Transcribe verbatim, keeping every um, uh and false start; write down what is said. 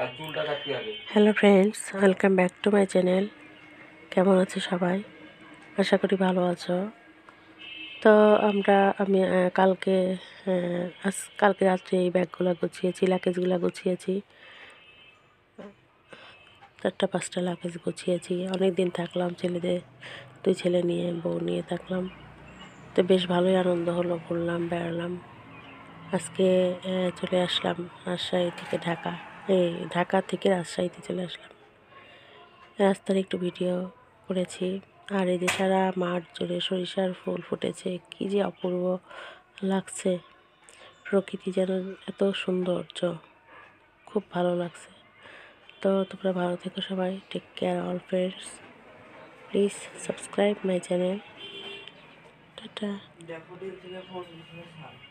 Hello friends, welcome back to my channel. কেমন আছো সবাই? আশা করি ভালো আছো। তো আমরা আমি কালকে আজ কালকে রাত্রে এই ব্যাগগুলো গুছিয়েছি, লাগেজগুলো গুছিয়েছি। চারটা পাঁচটা লাগেজ গুছিয়েছি। অনেক দিন থাকলাম, ছেলেদের দুই ছেলে নিয়ে, বউ নিয়ে থাকলাম। তো বেশ ভালোই আনন্দ হলো, ঘুরলাম, বেড়ালাম। আজকে চলে আসলাম রাজশাহী থেকে ঢাকা, এই ঢাকা থেকে রাজশাহীতে চলে আসলাম। রাস্তার একটু ভিডিও করেছি। আর এই যে সারা মাঠ জুড়ে সরিষার ফুল ফুটেছে, কি যে অপূর্ব লাগছে। প্রকৃতি যেন এত সৌন্দর্য, খুব ভালো লাগছে। তো তোমরা ভালো থেকো সবাই। Take care all friends. Please subscribe my channel. Tata.